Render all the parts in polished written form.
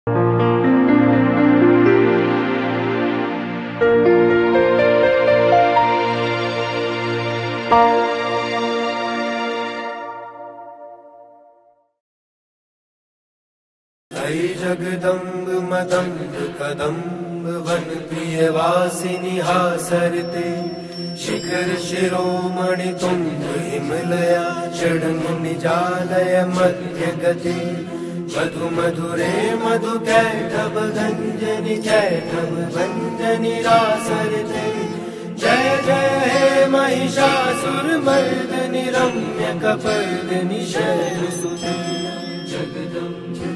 हरि जगदम्ब मदम्ब कदम्ब one प्रिय वासिनी हासरते शिखर शिरोमणि तुम्ब हिमलया षडंग निजालय मध्य गते मधु मधुरे मधु कैटभ गंजनि कैटभ भंजनि रासरते जय जय हे महिषासुर मर्दनि रम्य कपर्दनि शैलसुते जगदम्ब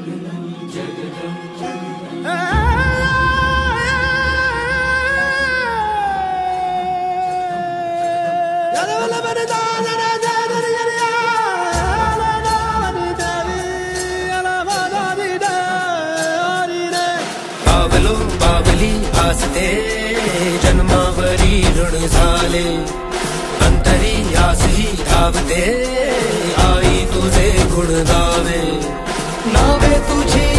बाबलो बाबली आसते जन्मावरी ऋण झाले अंतरी आस ही धावते आई तुझे गुण गावे नावे तुझे